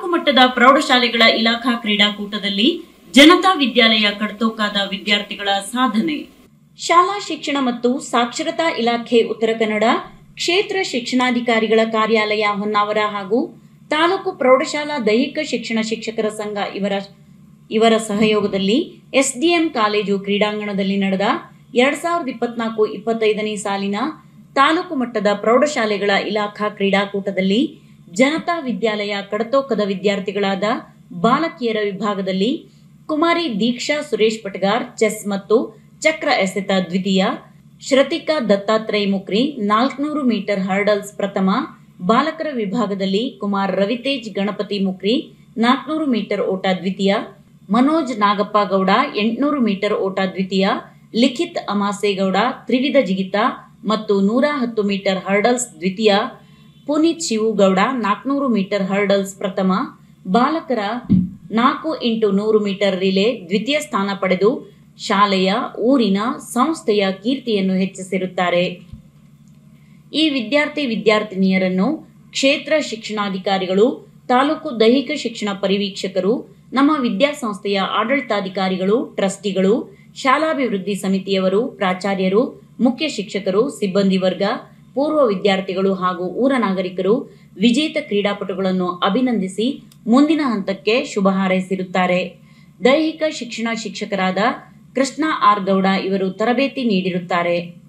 ಮಟ್ಟದ ಪ್ರೌಢಶಾಲೆಗಳ ಇಲಾಖಾ ಕ್ರೀಡಾಕೂಟದಲ್ಲಿ ಜನತಾ ವಿದ್ಯಾಲಯ ಕಡ್ತೋಕಾದ ವಿದ್ಯಾರ್ಥಿಗಳ ಸಾಧನೆ. ಶಾಲಾ ಶಿಕ್ಷಣ ಮತ್ತು ಸಾಕ್ಷರತಾ ಇಲಾಖೆ ಉತ್ತರ ಕನ್ನಡ, ಕ್ಷೇತ್ರ ಶಿಕ್ಷಣಾಧಿಕಾರಿಗಳ ಕಾರ್ಯಾಲಯ ಹೊನ್ನಾವರ ಹಾಗೂ ತಾಲೂಕು ಪ್ರೌಢಶಾಲಾ ದೈಹಿಕ ಶಿಕ್ಷಣ ಶಿಕ್ಷಕರ ಸಂಘ ಇವರ ಸಹಯೋಗದಲ್ಲಿ ಎಸ್ಡಿಎಂ ಕಾಲೇಜು ಕ್ರೀಡಾಂಗಣದಲ್ಲಿ ನಡೆದ 2024-25ನೇ ಸಾಲಿನ ತಾಲೂಕು ಮಟ್ಟದ ಪ್ರೌಢಶಾಲೆಗಳ ಇಲಾಖಾ ಕ್ರೀಡಾಕೂಟದಲ್ಲಿ ಜನತಾ ವಿದ್ಯಾಲಯ ಕಡತೋಕದ ವಿದ್ಯಾರ್ಥಿಗಳಾದ ಬಾಲಕಿಯರ ವಿಭಾಗದಲ್ಲಿ ಕುಮಾರಿ ದೀಕ್ಷಾ ಸುರೇಶ್ ಪಟಗಾರ್ ಚೆಸ್ ಮತ್ತು ಚಕ್ರ ಎಸೆತ ದ್ವಿತೀಯ, ಶ್ರತಿಕಾ ದತ್ತಾತ್ರೇಯ ಮುಕ್ರಿ 400 ಮೀಟರ್ ಹರ್ಡಲ್ಸ್ ಪ್ರಥಮ, ಬಾಲಕರ ವಿಭಾಗದಲ್ಲಿ ಕುಮಾರ್ ರವಿತೇಜ್ ಗಣಪತಿ ಮುಕ್ರಿ 400 ಮೀಟರ್ ಓಟ ದ್ವಿತೀಯ, ಮನೋಜ್ ನಾಗಪ್ಪ ಗೌಡ 800 ಮೀಟರ್ ಓಟ ದ್ವಿತೀಯ, ಲಿಖಿತ್ ಅಮಾಸೇಗೌಡ ತ್ರಿವಿಧ ಜಿಗಿತ ಮತ್ತು 110 ಮೀಟರ್ ಹರ್ಡಲ್ಸ್ ದ್ವಿತೀಯ, ಪುನೀತ್ ಶಿವುಗೌಡ 400 ಮೀಟರ್ ಹರ್ಡಲ್ಸ್ ಪ್ರಥಮ, ಬಾಲಕರ 4x100 ಮೀಟರ್ ರಿಲೇ ದ್ವಿತೀಯ ಸ್ಥಾನ ಪಡೆದು ಶಾಲೆಯ, ಊರಿನ, ಸಂಸ್ಥೆಯ ಕೀರ್ತಿಯನ್ನು ಹೆಚ್ಚಿಸಿರುತ್ತಾರೆ. ಈ ವಿದ್ಯಾರ್ಥಿನಿಯರನ್ನು ಕ್ಷೇತ್ರ ಶಿಕ್ಷಣಾಧಿಕಾರಿಗಳು, ತಾಲೂಕು ದೈಹಿಕ ಶಿಕ್ಷಣ ಪರಿವೀಕ್ಷಕರು, ನಮ್ಮ ವಿದ್ಯಾಸಂಸ್ಥೆಯ ಆಡಳಿತಾಧಿಕಾರಿಗಳು, ಟ್ರಸ್ಟಿಗಳು, ಶಾಲಾಭಿವೃದ್ಧಿ ಸಮಿತಿಯವರು, ಪ್ರಾಚಾರ್ಯರು, ಮುಖ್ಯ ಶಿಕ್ಷಕರು, ಸಿಬ್ಬಂದಿ ವರ್ಗ, ಪೂರ್ವ ವಿದ್ಯಾರ್ಥಿಗಳು ಹಾಗೂ ಊರ ನಾಗರಿಕರು ವಿಜೇತ ಕ್ರೀಡಾಪಟುಗಳನ್ನು ಅಭಿನಂದಿಸಿ ಮುಂದಿನ ಹಂತಕ್ಕೆ ಶುಭ ಹಾರೈಸಿರುತ್ತಾರೆ. ದೈಹಿಕ ಶಿಕ್ಷಣ ಶಿಕ್ಷಕರಾದ ಕೃಷ್ಣ ಆರ್ ಗೌಡ ಇವರು ತರಬೇತಿ ನೀಡಿರುತ್ತಾರೆ.